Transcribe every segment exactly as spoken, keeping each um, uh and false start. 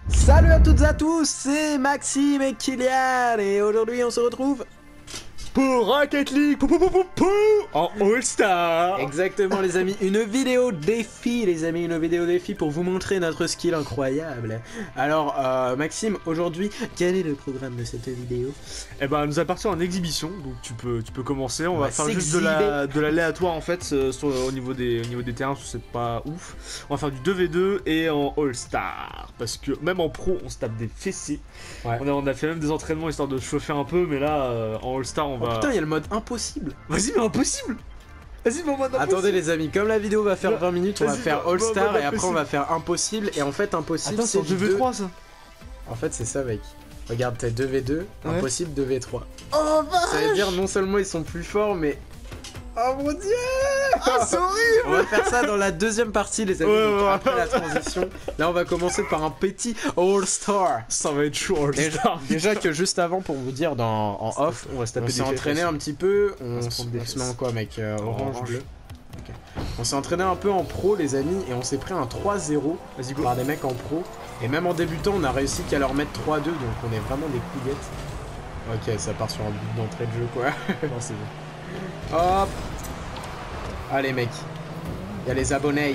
Salut à toutes et à tous, c'est Maxime et Kylian et aujourd'hui on se retrouve pour Rocket League pou, pou, pou, pou, pou, en All-Star. Exactement les amis, une vidéo défi les amis, une vidéo défi pour vous montrer notre skill incroyable. Alors euh, Maxime, aujourd'hui, quel est le programme de cette vidéo? Eh ben nous allons partir en exhibition, donc tu peux, tu peux commencer, on, on va, va faire juste de l'aléatoire la, de l'aléatoire en fait euh, sur, au, niveau des, au niveau des terrains, c'est pas ouf. On va faire du deux v deux et en All-Star, parce que même en pro on se tape des fessées. Ouais. On, a, on a fait même des entraînements histoire de chauffer un peu, mais là euh, en All-Star on va... Oh putain, il y a le mode impossible. Vas-y, mais impossible. Vas-y, mon mode impossible. Attendez les amis, comme la vidéo va faire vingt minutes, on va faire All-Star et après on va faire impossible. Et en fait impossible c'est deux v trois ça. En fait c'est ça mec. Regarde, t'as deux v deux, ouais. Impossible deux v trois. Oh vache. Ça veut dire non seulement ils sont plus forts mais... Oh mon dieu. Ah c'est horrible. On va faire ça dans la deuxième partie les amis, ouais, donc ouais, après ouais. La transition. Là on va commencer par un petit All-Star. Ça va être chaud All-Star. Déjà, déjà que juste avant pour vous dire dans, en off, on, va se taper on s'est entraîné un petit peu, on, on se met en quoi mec, euh, orange, orange, bleu. Okay. On s'est entraîné un peu en pro les amis et on s'est pris un trois zéro par des mecs en pro. Et même en débutant on a réussi qu'à leur mettre trois deux, donc on est vraiment des couillettes. Ok, ça part sur un but d'entrée de jeu quoi. Non c'est bon. Hop. Allez mec, il y a les abonnés.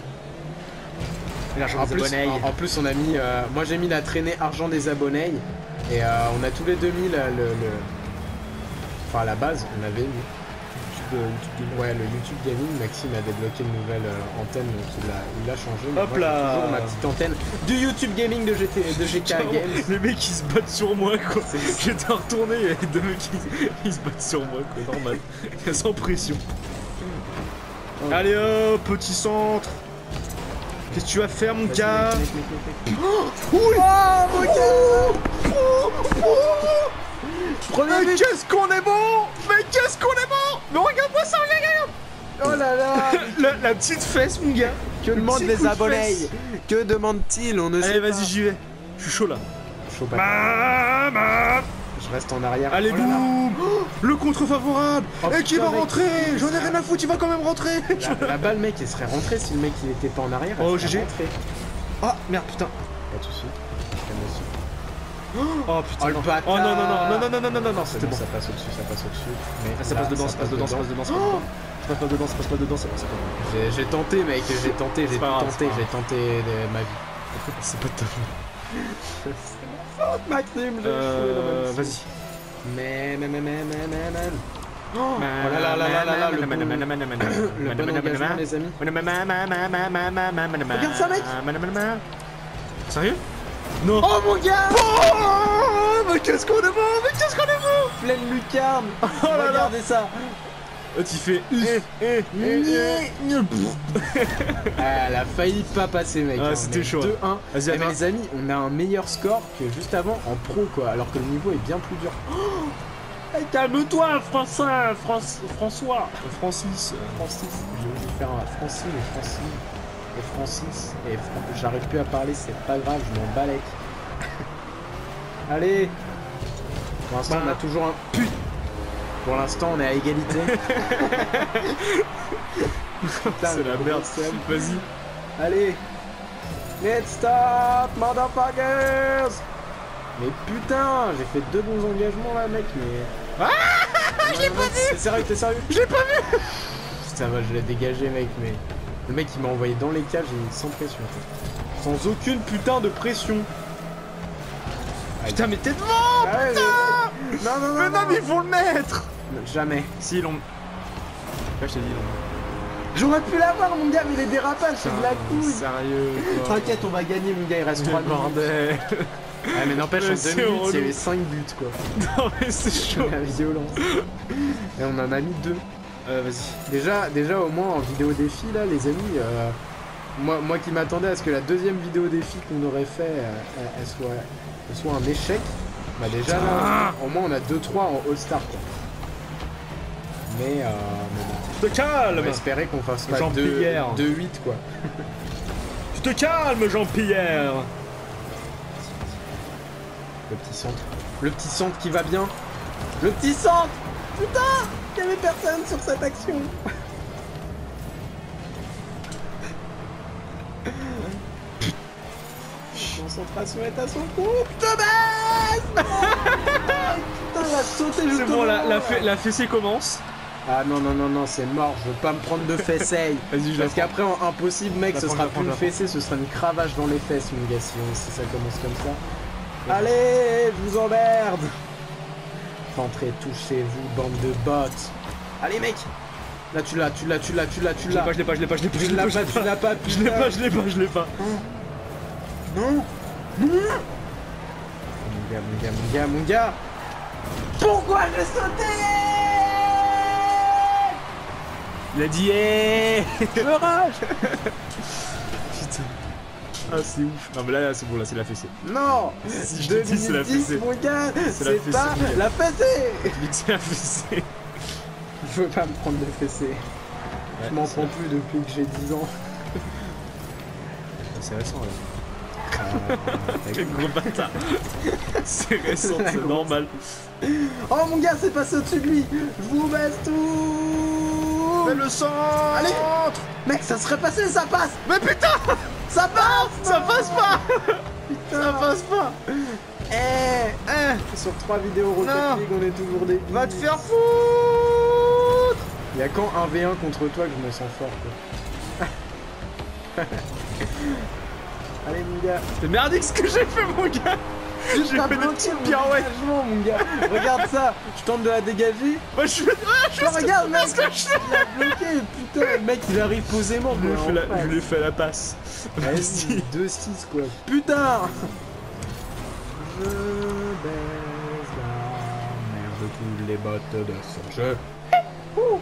En plus, en, en plus on a mis, euh, moi j'ai mis la traînée argent des abonnés. Et euh, on a tous les deux mis le, le, le... Enfin à la base on avait mis YouTube, euh, YouTube ouais le YouTube Gaming. Maxime a débloqué une nouvelle euh, antenne donc il l'a il a changé. Mais hop moi, là toujours ma petite antenne du YouTube Gaming de, G T, de G K Games. Les mecs ils se battent sur moi quoi. J'étais retourné et les deux mecs ils, ils se battent sur moi quoi, normal. Sans pression. Oh. Allez hop, petit centre. Qu'est-ce que tu vas faire mon gars? Oh, oui. Oh mon gars. Oh, oh. Prenez mais qu'est-ce qu'on est bon. Mais qu'est-ce qu'on est bon. Mais regarde-moi ça, regarde. Oh là là. la, la petite fesse mon gars. Que demandent les abonnés? Que demandent-ils? On ne sait pas. Allez vas-y j'y vais. Je suis chaud là. Chaud pas. Je reste en arrière. Allez, oh boum oh, le contre favorable. Oh, et qui va rentrer? J'en ai rien à foutre, il va quand même rentrer. La, la balle, mec, il serait rentré si le mec il était pas en arrière. Oh, G G. Ah, merde, putain. Pas de soucis. Oh putain. Oh, le bâtard. Oh non, non, non, non, non, non, non, non, non, c'était bon. Ça passe au-dessus, ça passe au-dessus. Mais ça passe dedans, ça passe dedans, ça passe dedans, ça passe dedans, ça passe pas dedans, ça passe pas dedans. J'ai tenté, mec, j'ai tenté, j'ai tenté, j'ai tenté ma vie. C'est pas de ta vie. Maxime, j'ai échoué dans ma vie. Vas-y. Mais, mais, mais, mais, mais, mais, mais. Oh là là là là là là, le bon, le bon engagement, les amis. Regarde ça, mec. Sérieux? Non. Oh mon gars. Oh, mais qu'est-ce qu'on est bon, mais qu'est-ce qu'on est bon. Pleine lucarne. Oh là là. Regardez ça. Oh, tu fais. Eh, eh, Elle a failli pas passer, mec. Ah, c'était chaud. deux un. Eh, mais les amis, on a un meilleur score que juste avant en pro, quoi. Alors que le niveau est bien plus dur. Oh, hey, calme-toi, François. France, François. Francis. Francis. Je vais faire un Francine et Francine. Et Francis. Et Fran... j'arrive plus à parler, c'est pas grave, je m'en balèque. Allez. Pour l'instant, bah. On a toujours un. Putain. Pour l'instant, on est à égalité. C'est la merde, vas-y. Allez. Let's start, motherfuckers. Mais putain, j'ai fait deux bons engagements là, mec, mais... Ah, je l'ai pas vu. T'es sérieux, t'es sérieux? Je l'ai pas vu. Putain, bah, je l'ai dégagé, mec, mais... Le mec, il m'a envoyé dans les cages et sans pression, en fait. Sans aucune putain de pression. Putain, mais t'es devant, ah, putain mais... Non, non, non, mais non, mais ils vont le mettre. Jamais. Si, ils l'ont... Là, je t'ai dit, ils l'ont... J'aurais pu l'avoir, mon gars, mais les dérapages, c'est de la couille. Sérieux. T'inquiète, on va gagner, mon gars, il reste trois bordel. Ouais, mais n'empêche, en deux minutes, il y avait cinq buts, quoi. Non, mais c'est chaud. La violence. Et on en a mis deux. Euh, vas-y. Déjà, déjà, au moins, en vidéo défi, là, les amis, euh, moi, moi qui m'attendais à ce que la deuxième vidéo défi qu'on aurait fait, euh, elle, soit, elle soit un échec, bah déjà, là, au moins, on a deux trois en All-Star, quoi. Mais, euh, mais bon. Tu te calmes. On va espérer qu'on fasse pas deux huit, quoi. Tu te calmes, Jean-Pierre. Le petit centre. Le petit centre qui va bien. Le petit centre. Putain, il y avait personne sur cette action. concentration est à son coup. De base. Putain, il a sauté juste. C'est bon, la, la, fe la fessée commence. Ah non, non, non, non, c'est mort, je veux pas me prendre de fessée. Vas-y, je Parce qu'après, impossible, mec, la ce prends, sera la plus prends, une fessée, ce sera une cravache dans les fesses, mon gars, si, on, si ça commence comme ça. Ouais. Allez, je vous emmerde. Rentrez, touchez-vous, bande de bots. Allez, mec. Là, tu l'as, tu l'as, tu l'as, tu l'as, tu l'as. Je l'ai pas, je l'ai pas, je l'ai pas, je l'ai pas, tu l'as pas, je l'ai pas, je l'ai pas, je l'ai pas. Non, non. Mon gars, mon gars, mon gars, mon gars. Pourquoi j'ai sauté? Il a dit hey. Je rage. Putain. Ah c'est ouf. Non mais là c'est bon, là c'est la fessée. Non. Si je te dis c'est la fessée. Mon gars, c'est pas la fessée. Tu dis que c'est la fessée. Je veux pas me prendre de fessée. Ouais, je m'en prends plus depuis que j'ai dix ans. C'est récent là. Euh, Quel gros bâtard. C'est récent, c'est normal. Oh mon gars, c'est passé au-dessus de lui. Je vous baisse tout. Fais le centre. Allez. Mec, ça serait passé, ça passe. Mais putain. Ça passe. Ça passe pas. Putain. Ça passe pas. Eh, eh. Sur trois vidéos Rocket League, on est toujours des... Va te faire foutre. Y'a quand un v un contre toi que je me sens fort, quoi. Allez, mon gars. C'est merdique ce que j'ai fait, mon gars. J'ai fait des petites pirouettes, mon gars. Regarde ça. Je tente de la dégager. Moi, je fais... Je regarde, mec. Il a bloqué. Putain, le mec, il arrive posément. Je lui ai fait, la... lui ai fait la passe. Vas-y, deux six, quoi. Putain. Je baisse la merde de tous les bottes de ce jeu. Ouh.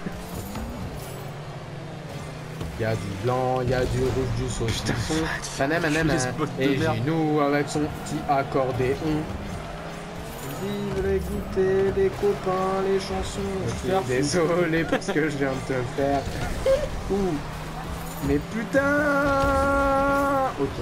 Y'a du blanc, y'a du rouge, du saucisson. Panem, panem, et Ginou avec son petit accordéon. Vive les goûters, les copains, les chansons. Je suis désolé pour ce que je viens de te faire. Ouh. Mais putain. Ok.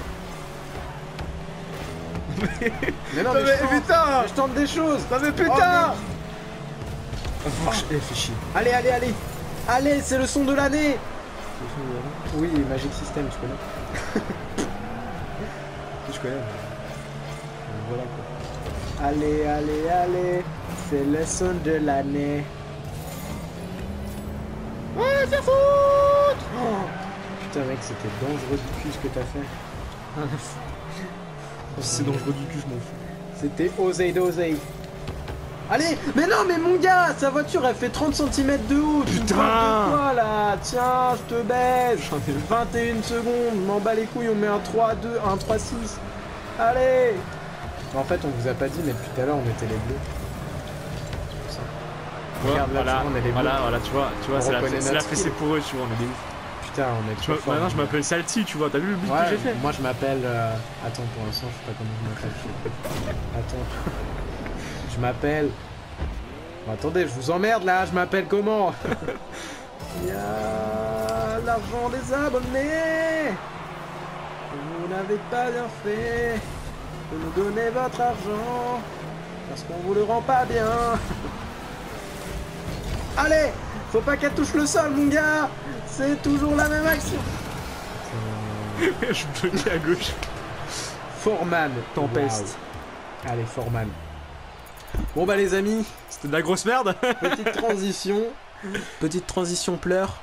Mais non, mais, mais je tente, putain. Je tente des choses. Non mais putain. Oh, oh. Eh, fais chier. Allez, allez, allez. Allez, c'est le son de l'année. Oui, Magic System, tu connais. Je connais. Voilà quoi. Allez, allez, allez. C'est le son de l'année. Ouais, faire foutre. Oh. Putain, mec, c'était dangereux du cul ce que t'as fait. Si c'est dangereux du cul, je m'en fous. C'était osé d'osé. Allez, mais non, mais mon gars, sa voiture elle fait trente centimètres de haut. Putain, quoi là? Tiens, je te baise. J'en ai vingt et une secondes. M'en bats les couilles, on met un trois deux, un trois six. Allez. En fait, on vous a pas dit, mais depuis tout à l'heure, on était les bleus. C'est pour ça. Ouais, regarde là, voilà, tu vois, on est les bleus. Voilà, voilà, tu vois, tu vois, c'est la, la fessée pour eux, tu vois, on est des ouf. Putain, on est trop fort. Maintenant, je m'appelle Salty, tu vois, t'as vu le but ouais, que j'ai fait? Moi, je m'appelle. Euh... Attends, pour l'instant, je sais pas comment je m'appelle. Attends. Je m'appelle... Bon, attendez, je vous emmerde là, je m'appelle comment? Il y a l'argent des abonnés. Vous n'avez pas bien fait de nous donner votre argent parce qu'on vous le rend pas bien. Allez, faut pas qu'elle touche le sol, mon gars. C'est toujours la même action. Je bloquais à gauche. Foreman, Tempest. Wow. Allez, Foreman. Bon bah les amis, c'était de la grosse merde. Petite transition. Petite transition pleure.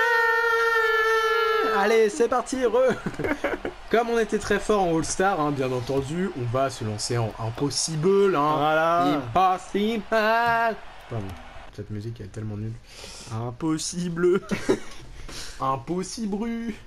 Allez, c'est parti, re. Comme on était très fort en All-Star, hein, bien entendu, on va se lancer en Impossible. Hein. Voilà. Impossible. Pardon, cette musique est tellement nulle. Impossible. Impossible.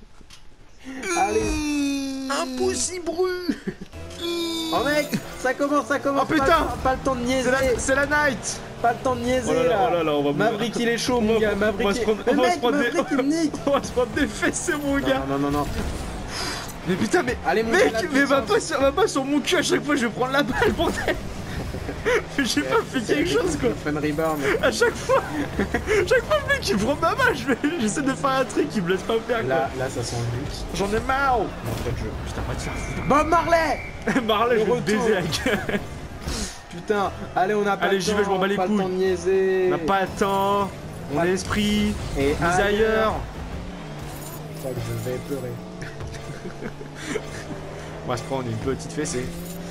Allez. Impossible. Oh mec, ça commence, ça commence. Oh putain, pas, pas le temps de niaiser. C'est la, la night. Pas le temps de niaiser oh là. là. là. Oh là, là on va Maverick il est chaud mon gars, Maverick. On va se prendre, mais on va mec, se prendre Maverick, des... il me nique. On va se prendre des fessées mon non, gars. Non non non non. Mais putain mais, allez, mon mec, gars, mais va pas, sur, va pas sur mon cul à chaque fois je vais prendre la balle bordel. J'ai pas fait quelque chose quoi. Fun reborn. À chaque fois, chaque fois le mec il prend ma balle, j'essaie de faire un truc il me laisse pas faire quoi. Là, là ça sent le but. J'en ai marre. Non, pas de jeu. Putain, pas de faire foutre. Bob Marley. Marley, je vais te baiser la gueule. Putain, allez on a pas allez, le temps. Allez j'y vais, je m'en bats les couilles. Pas le temps de niaiser. On a pas le temps. On a l'esprit. Et mise ailleurs. Je crois que je vais pleurer. On va se prendre une petite fessée.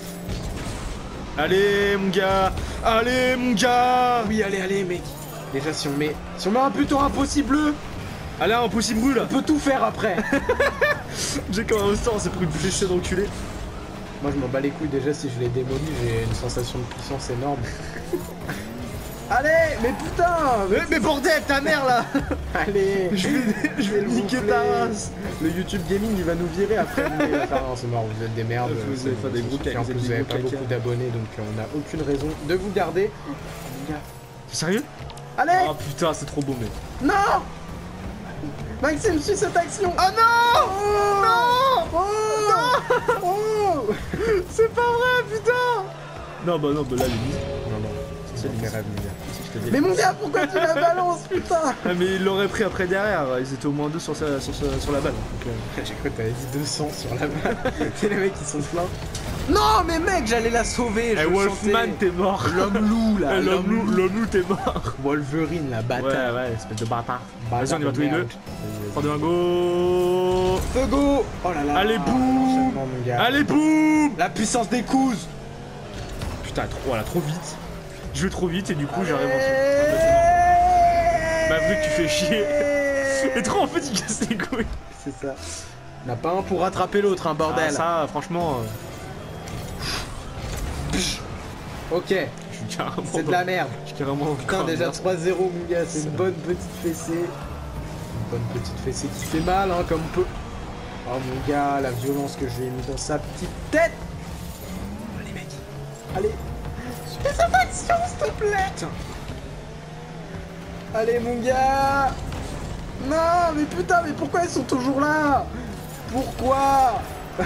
Allez mon gars. Allez mon gars. Oui, allez, allez mec. Déjà si on met... Si on met un buton impossible bleu. Allez, impossible brûle. On peut tout faire après. J'ai comme un instant, c'est pris une fessée d'enculé. Moi je m'en bats les couilles déjà si je les démolis, j'ai une sensation de puissance énorme. Allez, mais putain Mais, mais bordel, ta mère là. Allez, je vais, je vais niquer ta race. Le YouTube Gaming il va nous virer après. Il va faire non c'est mort, vous êtes des merdes. Vous avez fait des gros caca. En plus vous avez pas beaucoup d'abonnés donc on n'a aucune raison de vous garder. Oh, sérieux? Allez. Oh putain c'est trop beau mec. Non Maxime, suis cette action. Oh non. Oh Non. Oh Non. Oh C'est pas vrai putain. Non bah non bah là les mises. Non non, c'est mes rêves mon gars. Mais mon gars, pourquoi tu la balances, putain? Ah mais il l'aurait pris après derrière, ils étaient au moins deux sur, sa, sur, sa, sur la balle. Donc, euh... J'ai cru que t'avais dit deux cents sur la balle. C'est les mecs qui sont pleins. Non mais mec, j'allais la sauver. Eh Wolfman t'es mort. L'homme loup là. L'homme loup, l'homme loup t'es mort. Wolverine la bâtard. Ouais ouais, espèce de bâtard. Vas-y on y va tous les deux. trois, deux, un, go. Feu go. Oh là là. Allez boum. Allez boum. La puissance des couses. Putain trop, voilà, trop vite. Je vais trop vite et du coup j'arrive en dessous. Bah vu que tu fais chier. Et trop en fait il casse les couilles. C'est ça. On n'a pas un pour rattraper l'autre, un bordel. Ah, ça franchement. Euh... Ok. C'est de la merde. Je suis carrément. Putain déjà trois zéro mon gars, c'est une bonne petite fessée. Une bonne petite fessée qui fait mal hein comme peu. Oh mon gars, la violence que je lui ai mis dans sa petite tête. Allez mec. Allez. Fais cette action s'il te plaît. Putain. Allez mon gars. Non mais putain mais pourquoi ils sont toujours là? Pourquoi?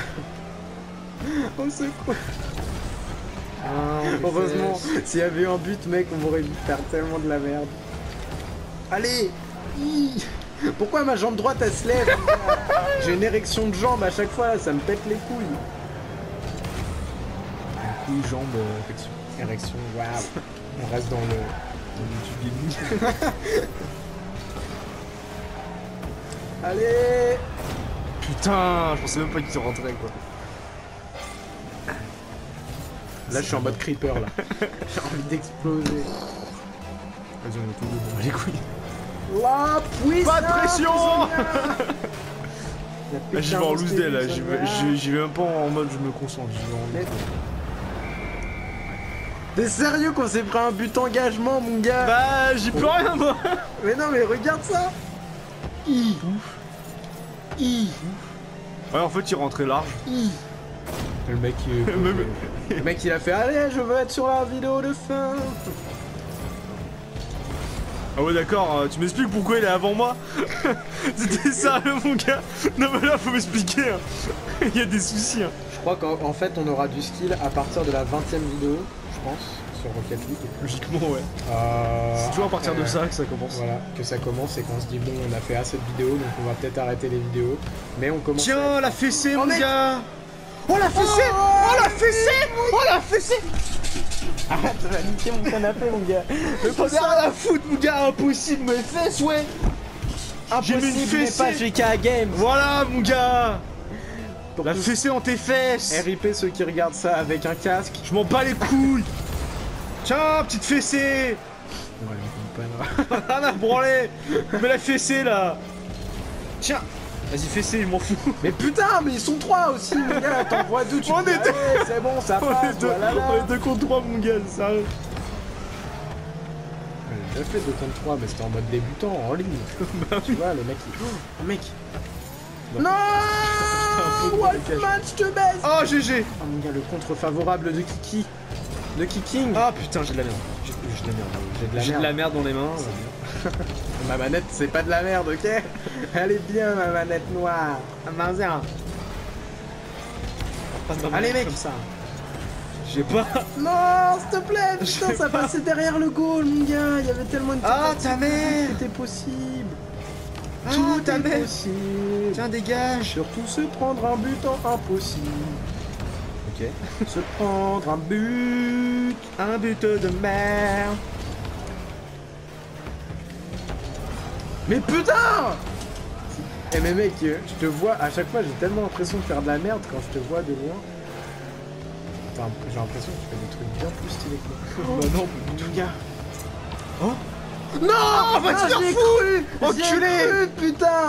Au secours. Ah, heureusement, s'il y avait eu un but mec on m'aurait vu faire tellement de la merde. Allez. Pourquoi ma jambe droite elle se lève? J'ai une érection de jambe à chaque fois là, ça me pète les couilles. Couilles, jambes, euh, érection. Érection, waouh. On reste dans le... Dans le YouTube gaming. Allez. Putain, je pensais même pas qu'ils rentraient quoi. Là je suis en mode creeper là. J'ai envie d'exploser. Vas-y on est tous deux, on les couilles. La puissance. Pas de pression. J'y vais en loose day là, j'y vais, vais même pas en mode je me concentre, j'y vais en loose. T'es sérieux qu'on s'est pris un but engagement mon gars? Bah j'y peux rien moi. Mais non mais regarde ça. I. I. Ouais en fait il rentrait large. I. Le mec il... Le mec il a fait allez je veux être sur la vidéo de fin. Ah ouais d'accord, tu m'expliques pourquoi il est avant moi? C'était sérieux mon gars? Non mais là faut m'expliquer hein. Il y a des soucis hein. Je crois qu'en fait on aura du skill à partir de la vingtième vidéo, je pense, sur Rocket League. Logiquement ouais. Euh... C'est toujours à partir de ça que ça commence. Voilà, que ça commence et qu'on se dit bon on a fait assez de vidéos donc on va peut-être arrêter les vidéos. Mais on commence... Tiens la fessée mon mec. gars. Oh la fessée. Oh, oh la fessée. Oh la fessée. Arrête, tu vas niquer mon canapé mon gars. Mais pas rien à foutre mon gars, impossible mes fesses ouais. Impossible mais pas G K Games. Voilà mon gars. Pour la fessée dans tes fesses. R I P ceux qui regardent ça avec un casque. Je m'en bats les couilles. Tiens petite fessée. Ouais on comprend pas. Rien à branler. Mais la fessée là. Tiens. Vas-y fessée, je m'en fous. Mais putain, mais ils sont trois aussi, mon gars. T'en vois deux, tu on peux... est deux. Ouais, c'est bon, ça on passe. Est deux. Voilà, on est deux contre trois, mon gars, c'est sérieux. J'ai déjà fait deux contre trois, mais c'était en mode débutant, en ligne. Bah tu vois, le mec, il... Oh, mec. Non Wolfman, je te baisse. Oh, G G. Oh, mon gars, le contre favorable de Kiki. De Kiking. Ah, putain, j'ai de la merde. J'ai de la merde. J'ai de la merde. de la merde dans les mains. Ma manette, c'est pas de la merde, ok? Elle est bien, ma manette noire. Ah, vas-y. Allez, mec. Comme ça. J'ai pas. Non, s'il te plaît. Putain, ça passait derrière le goal, mon gars. Il y avait tellement de... Ah, ta mère. C'était possible. Ah, Tout ta est mère. possible. Tiens, dégage. Surtout se prendre un but en impossible. Ok. Se prendre un but. Un but de merde. Mais putain! Eh mais mec, je te vois, à chaque fois j'ai tellement l'impression de faire de la merde quand je te vois de loin. Enfin, j'ai l'impression que tu fais des trucs bien plus stylés que moi. Oh bah non, tout gars. Oh non, va te faire foutre, enculé, putain.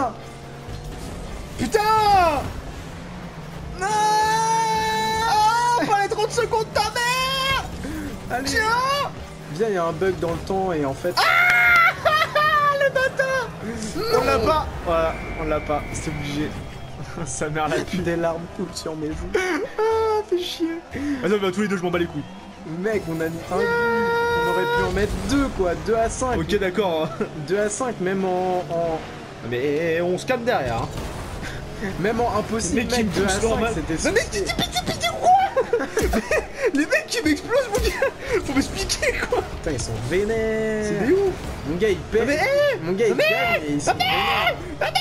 Putain. Non, oh, pas les trente secondes ta mère. Allez. Tiens. Viens, il y a un bug dans le temps et en fait... Ah le bâtard. On l'a pas. Voilà, on l'a pas, c'est obligé. Sa mère l'a pu. Des larmes coulent sur mes joues. Ah, fais chier. Ah non, mais à tous les deux, je m'en bats les couilles. Mec, on a mis un but. On aurait pu en mettre deux, quoi. deux à cinq. Ok, d'accord. deux à cinq, même en... en... Mais on se calme derrière. Hein. Même en impossible, mec, mec deux à cinq, c'était... Non mais t'es quoi? Les mecs qui m'explosent, mon gars. Faut m'expliquer, quoi. Putain, ils sont vénères. C'est des ouf. Mon gars, il perd. Mais hey Mon gars, il mais gagne et ils sont vénères.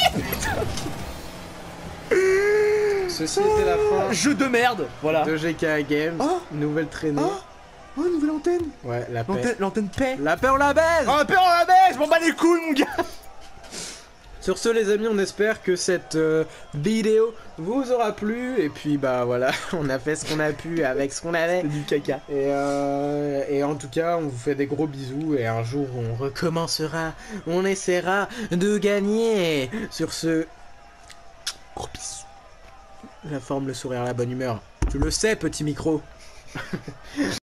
Ceci était la fin. Jeu de merde. Voilà. De G K Games. Oh. Nouvelle traînée. Oh. Oh, nouvelle antenne. Ouais, la paix. L'antenne paix. La paix, on la baise. Oh, la paix, on la baise. Je m'en bats les couilles, mon gars. Sur ce les amis, on espère que cette euh, vidéo vous aura plu. Et puis bah voilà, on a fait ce qu'on a pu avec ce qu'on avait. C'est du caca. Et, euh, et en tout cas, on vous fait des gros bisous. Et un jour, on recommencera. On essaiera de gagner. Sur ce, gros bisous. La forme, le sourire, la bonne humeur. Tu le sais, petit micro.